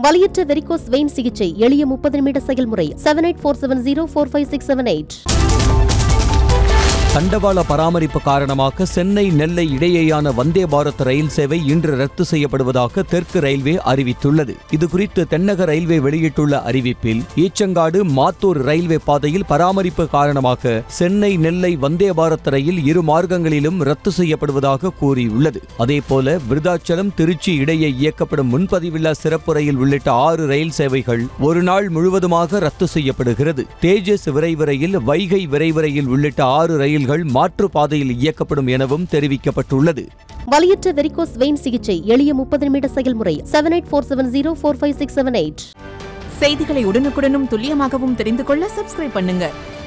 வலியற்ற varicose vein சிகிச்சை எளிய 30 நிமிட செயல்முறை 7847045678. தண்டவாள பராமரிப்பு காரணமாக சென்னை நெல்லை இடையேயான வந்தே பாரத் ரயில் சேவை இன்று ரத்து செய்யப்படுவதாக தெற்கு ரயில்வே அறிவித்துள்ளது. இதுகுறித்து தென்னக ரயில்வே வெளியிட்டுள்ள அறிவிப்பில் ஈச்சங்காடு மாத்தூர் ரயில்வே பாதையில் பராமரிப்பு காரணமாக சென்னை நெல்லை வந்தே பாரத் ரயில் இரு மார்க்கங்களிலும் ரத்து செய்யப்படுவதாக கூறியுள்ளது. அதேபோல விருதாச்சலம் திருச்சி இடையே இயக்கப்படும் முன்பதிவில்லா சிறப்பு ரயில் உள்ளிட்ட 6 ரயில் சேவைகள் ஒரு நாள் முழுவதுமாக ரத்து செய்யப்படுகிறது. தேஜஸ் விரைவு ரயில், வைகை விரைவு ரயில் உள்ளிட்ட 6 ரயில் மாற்று பாதையில் இயக்கப்படும் எனவும் தெரிவிக்கப்பட்டுள்ளது. வலியற்ற வெரிகோஸ் வெயின் சிகிச்சை எளிய 30 நிமிட செயல்முறை 7847045678. செய்திகளை உடனுக்குடனும் துல்லியமாகவும் தெரிந்து கொள்ள சப்ஸ்கிரைப் பண்ணுங்க.